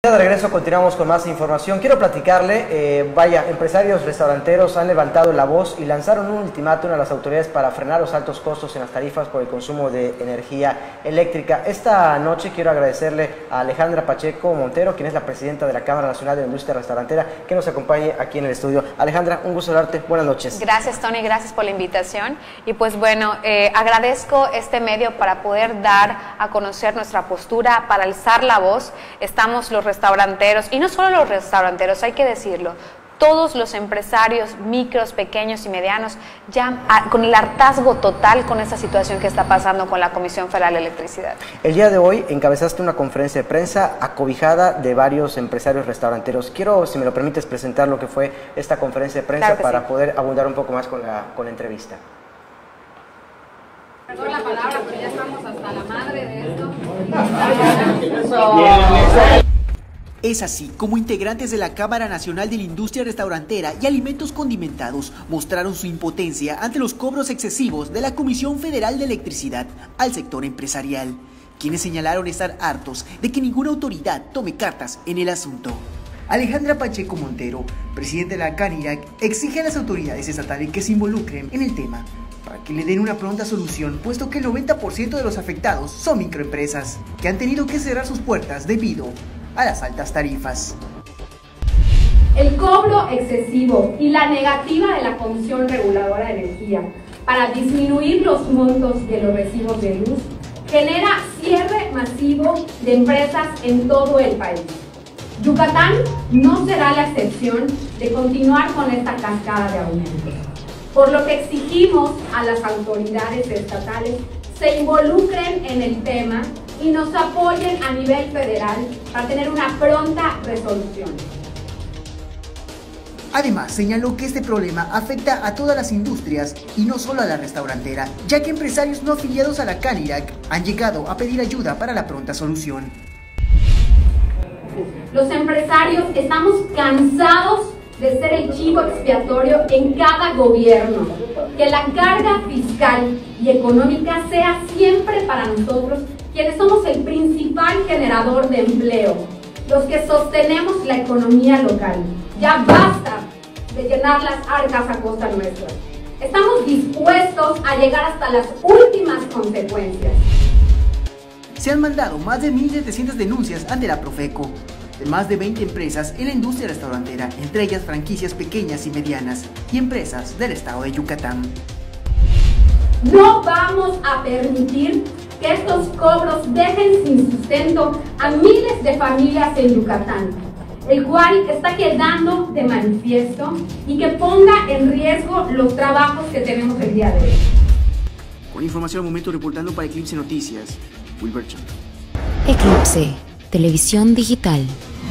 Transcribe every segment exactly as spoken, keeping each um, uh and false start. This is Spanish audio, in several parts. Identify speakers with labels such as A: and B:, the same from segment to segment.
A: De regreso continuamos con más información. Quiero platicarle, eh, vaya, empresarios restauranteros han levantado la voz y lanzaron un ultimátum a las autoridades para frenar los altos costos en las tarifas por el consumo de energía eléctrica. Esta noche quiero agradecerle a Alejandra Pacheco Montero, quien es la presidenta de la Cámara Nacional de la Industria Restaurantera, que nos acompañe aquí en el estudio. Alejandra, un gusto darte. Buenas noches.
B: Gracias, Tony, gracias por la invitación. Y pues bueno, eh, agradezco este medio para poder dar a conocer nuestra postura, para alzar la voz. Estamos los restauranteros, y no solo los restauranteros, hay que decirlo, todos los empresarios micros, pequeños y medianos, ya a, con el hartazgo total con esta situación que está pasando con la Comisión Federal de Electricidad.
A: El día de hoy encabezaste una conferencia de prensa acobijada de varios empresarios restauranteros. Quiero, si me lo permites, presentar lo que fue esta conferencia de prensa, claro, para sí. poder abundar un poco más con la, con la entrevista.
C: Perdón la palabra, pero ya estamos hasta la madre de esto.
D: Es así como integrantes de la Cámara Nacional de la Industria Restaurantera y Alimentos Condimentados mostraron su impotencia ante los cobros excesivos de la Comisión Federal de Electricidad al sector empresarial, quienes señalaron estar hartos de que ninguna autoridad tome cartas en el asunto. Alejandra Pacheco Montero, presidente de la CANIRAC, exige a las autoridades estatales que se involucren en el tema para que le den una pronta solución, puesto que el noventa por ciento de los afectados son microempresas, que han tenido que cerrar sus puertas debido a las altas tarifas.
E: El cobro excesivo y la negativa de la Comisión Reguladora de Energía para disminuir los montos de los recibos de luz genera cierre masivo de empresas en todo el país. Yucatán no será la excepción de continuar con esta cascada de aumentos, por lo que exigimos a las autoridades estatales se involucren en el tema y nos apoyen a nivel federal para tener una pronta resolución.
D: Además, señaló que este problema afecta a todas las industrias y no solo a la restaurantera, ya que empresarios no afiliados a la CANIRAC han llegado a pedir ayuda para la pronta solución.
E: Los empresarios estamos cansados de ser el chivo expiatorio en cada gobierno, que la carga fiscal y económica sea siempre para nosotros, quienes somos el principal generador de empleo, los que sostenemos la economía local. Ya basta de llenar las arcas a costa nuestra. Estamos dispuestos a llegar hasta las últimas consecuencias.
D: Se han mandado más de mil setecientas denuncias ante la Profeco de más de veinte empresas en la industria restaurantera, entre ellas franquicias pequeñas y medianas y empresas del estado de Yucatán.
E: No vamos a permitir que estos cobros dejen sin sustento a miles de familias en Yucatán, el cual está quedando de manifiesto y que ponga en riesgo los trabajos que tenemos el día de hoy.
D: Con información al momento, reportando para Eclipse Noticias, Wilber Chan.
F: Eclipse, televisión digital.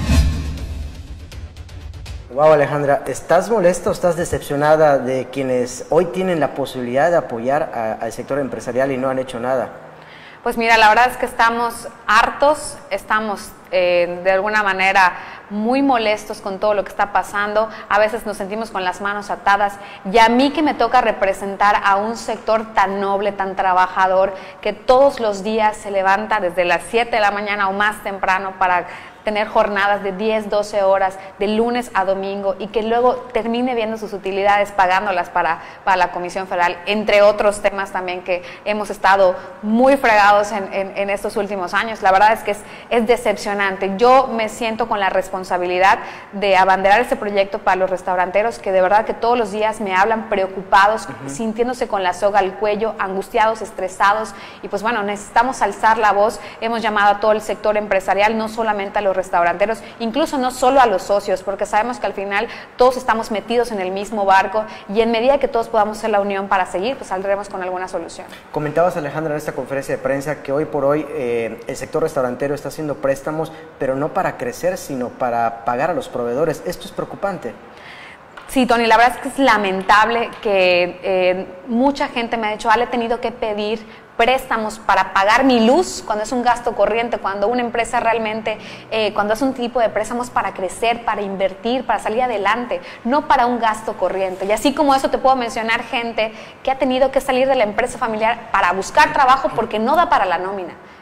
A: Wow, Alejandra, ¿estás molesta o estás decepcionada de quienes hoy tienen la posibilidad de apoyar a, al sector empresarial y no han hecho nada?
B: Pues mira, la verdad es que estamos hartos, estamos eh, de alguna manera muy molestos con todo lo que está pasando, a veces nos sentimos con las manos atadas, y a mí que me toca representar a un sector tan noble, tan trabajador, que todos los días se levanta desde las siete de la mañana o más temprano para tener jornadas de diez, doce horas, de lunes a domingo, y que luego termine viendo sus utilidades, pagándolas para, para la Comisión Federal, entre otros temas también que hemos estado muy fregados en, en, en estos últimos años. La verdad es que es, es decepcionante. Yo me siento con la responsabilidad de abanderar este proyecto para los restauranteros, que de verdad que todos los días me hablan preocupados, uh-huh. sintiéndose con la soga al cuello, angustiados, estresados, y pues bueno, necesitamos alzar la voz. Hemos llamado a todo el sector empresarial, no solamente a los restauranteros, incluso no solo a los socios, porque sabemos que al final todos estamos metidos en el mismo barco, y en medida que todos podamos hacer la unión para seguir, pues saldremos con alguna solución.
A: Comentabas, Alejandra, en esta conferencia de prensa que hoy por hoy eh, el sector restaurantero está haciendo préstamos, pero no para crecer, sino para pagar a los proveedores. ¿Esto es preocupante?
B: Sí, Tony, la verdad es que es lamentable que eh, mucha gente me ha dicho, Ale, he tenido que pedir préstamos para pagar mi luz, cuando es un gasto corriente, cuando una empresa realmente, eh, cuando es un tipo de préstamos para crecer, para invertir, para salir adelante, no para un gasto corriente. Y así como eso te puedo mencionar gente que ha tenido que salir de la empresa familiar para buscar trabajo porque no da para la nómina.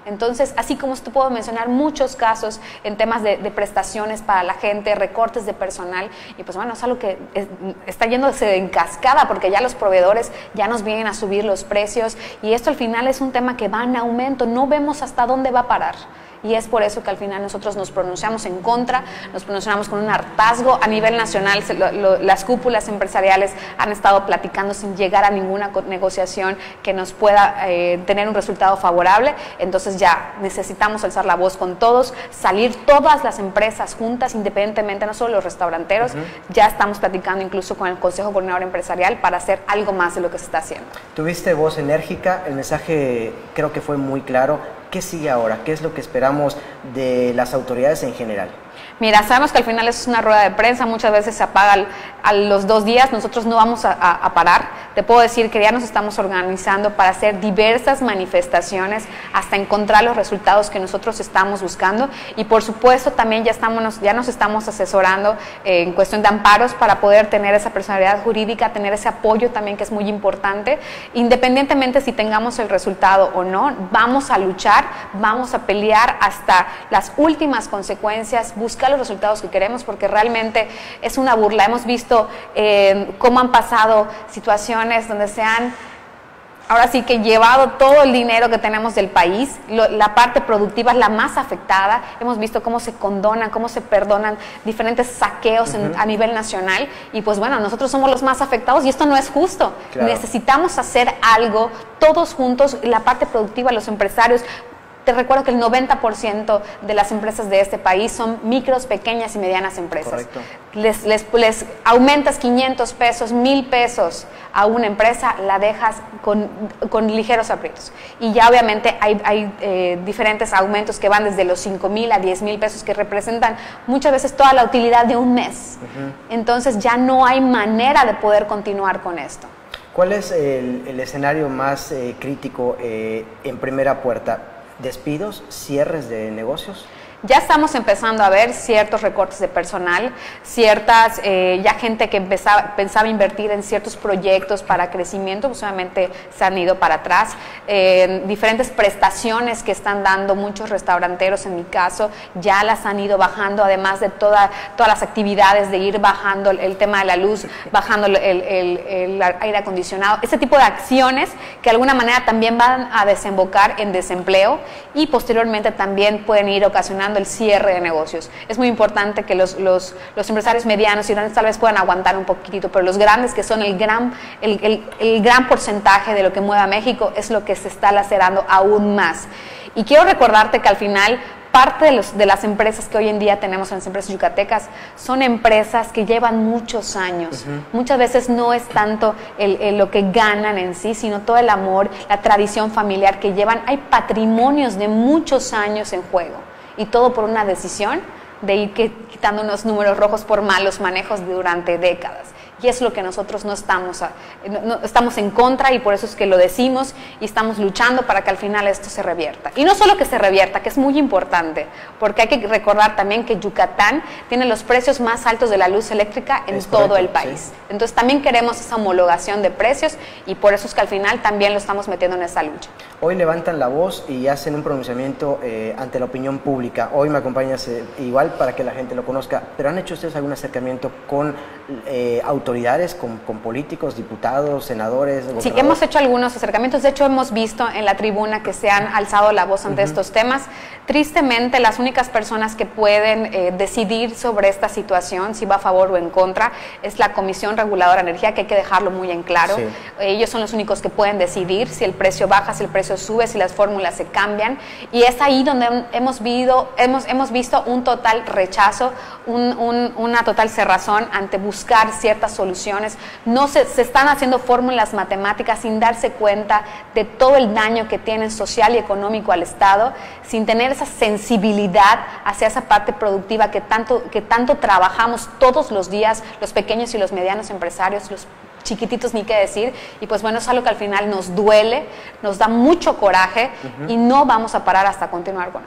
B: Entonces, así como te puedo mencionar muchos casos en temas de, de prestaciones para la gente, recortes de personal, y pues bueno, es algo que es, está yéndose en cascada porque ya los proveedores ya nos vienen a subir los precios y esto al final es un tema que va en aumento, no vemos hasta dónde va a parar. Y es por eso que al final nosotros nos pronunciamos en contra, nos pronunciamos con un hartazgo. A nivel nacional, se, lo, lo, las cúpulas empresariales han estado platicando sin llegar a ninguna negociación que nos pueda eh, tener un resultado favorable. Entonces ya necesitamos alzar la voz con todos, salir todas las empresas juntas, independientemente, no solo los restauranteros. Uh-huh. Ya estamos platicando incluso con el Consejo Coordinador Empresarial para hacer algo más de lo que se está haciendo.
A: Tuviste voz enérgica, el mensaje creo que fue muy claro. ¿Qué sigue ahora? ¿Qué es lo que esperamos de las autoridades en general?
B: Mira, sabemos que al final es una rueda de prensa, muchas veces se apaga a los dos días, nosotros no vamos a, a, a parar. Te puedo decir que ya nos estamos organizando para hacer diversas manifestaciones hasta encontrar los resultados que nosotros estamos buscando y por supuesto también ya, estamos, ya nos estamos asesorando eh, en cuestión de amparos para poder tener esa personalidad jurídica, tener ese apoyo también que es muy importante. Independientemente si tengamos el resultado o no, vamos a luchar, vamos a pelear hasta las últimas consecuencias, buscar los resultados que queremos porque realmente es una burla. Hemos visto eh, cómo han pasado situaciones donde se han ahora sí que llevado todo el dinero que tenemos del país, lo, la parte productiva es la más afectada, hemos visto cómo se condonan, cómo se perdonan diferentes saqueos en, uh-huh. a nivel nacional y pues bueno, nosotros somos los más afectados y esto no es justo, claro. Necesitamos hacer algo todos juntos, la parte productiva, los empresarios. Te recuerdo que el noventa por ciento de las empresas de este país son micros, pequeñas y medianas empresas.
A: Correcto.
B: Les, les, les aumentas quinientos pesos, mil pesos a una empresa, la dejas con, con ligeros aprietos. Y ya obviamente hay, hay eh, diferentes aumentos que van desde los cinco mil a diez mil pesos que representan muchas veces toda la utilidad de un mes. Uh-huh. Entonces ya no hay manera de poder continuar con esto.
A: ¿Cuál es el, el escenario más eh, crítico eh, en primera puerta? ¿Despidos, cierres de negocios?
B: Ya estamos empezando a ver ciertos recortes de personal, ciertas, eh, ya gente que empezaba, pensaba invertir en ciertos proyectos para crecimiento, pues obviamente se han ido para atrás. Eh, diferentes prestaciones que están dando muchos restauranteros, en mi caso, ya las han ido bajando, además de toda, todas las actividades de ir bajando el, el tema de la luz, bajando el, el, el, el aire acondicionado, ese tipo de acciones que de alguna manera también van a desembocar en desempleo y posteriormente también pueden ir ocasionando el cierre de negocios. Es muy importante que los, los, los empresarios medianos y grandes tal vez puedan aguantar un poquitito, pero los grandes, que son el gran, el, el, el gran porcentaje de lo que mueve a México, es lo que se está lacerando aún más. Y quiero recordarte que al final parte de, los, de las empresas que hoy en día tenemos en las empresas yucatecas son empresas que llevan muchos años. Uh-huh. Muchas veces no es tanto el, el, lo que ganan en sí, sino todo el amor, la tradición familiar que llevan. Hay patrimonios de muchos años en juego. Y todo por una decisión de ir quitando unos números rojos por malos manejos durante décadas. Y es lo que nosotros no estamos, a, no, no, estamos en contra y por eso es que lo decimos y estamos luchando para que al final esto se revierta. Y no solo que se revierta, que es muy importante, porque hay que recordar también que Yucatán tiene los precios más altos de la luz eléctrica en es todo correcto, el país. Sí. Entonces también queremos esa homologación de precios y por eso es que al final también lo estamos metiendo en esa lucha.
A: Hoy levantan la voz y hacen un pronunciamiento eh, ante la opinión pública. Hoy me acompañas eh, igual para que la gente lo conozca, pero ¿han hecho ustedes algún acercamiento con eh, autoridades, con, con políticos, diputados, senadores?
B: Sí, que hemos hecho algunos acercamientos. De hecho, hemos visto en la tribuna que se han alzado la voz ante uh-huh. estos temas. Tristemente, las únicas personas que pueden eh, decidir sobre esta situación, si va a favor o en contra, es la Comisión Reguladora de Energía, que hay que dejarlo muy en claro. Sí. Ellos son los únicos que pueden decidir si el precio baja, si el precio sube, si las fórmulas se cambian. Y es ahí donde hemos, visto, hemos, hemos visto un total rechazo, un, un, una total cerrazón ante buscar ciertas soluciones. No se, se están haciendo fórmulas matemáticas sin darse cuenta de todo el daño que tienen social y económico al Estado, sin tener esa sensibilidad hacia esa parte productiva que tanto, que tanto trabajamos todos los días, los pequeños y los medianos empresarios, los chiquititos ni qué decir, y pues bueno, es algo que al final nos duele, nos da mucho coraje uh-huh. y no vamos a parar hasta continuar con esto.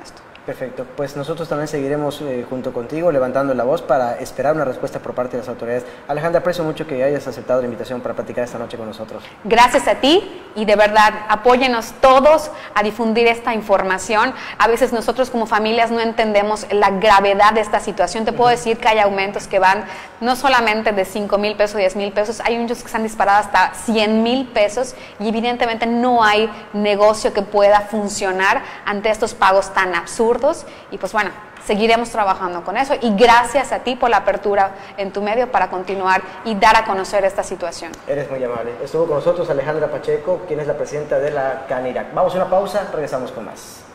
A: Perfecto, pues nosotros también seguiremos eh, junto contigo levantando la voz para esperar una respuesta por parte de las autoridades. Alejandra, aprecio mucho que hayas aceptado la invitación para platicar esta noche con nosotros.
B: Gracias a ti y de verdad apóyenos todos a difundir esta información. A veces nosotros como familias no entendemos la gravedad de esta situación. Te puedo uh-huh. decir que hay aumentos que van no solamente de cinco mil pesos, diez mil pesos, hay muchos que se han disparado hasta cien mil pesos y evidentemente no hay negocio que pueda funcionar ante estos pagos tan absurdos. Y pues bueno, seguiremos trabajando con eso y gracias a ti por la apertura en tu medio para continuar y dar a conocer esta situación.
A: Eres muy amable. Estuvo con nosotros Alejandra Pacheco, quien es la presidenta de la CANIRAC. Vamos a una pausa, regresamos con más.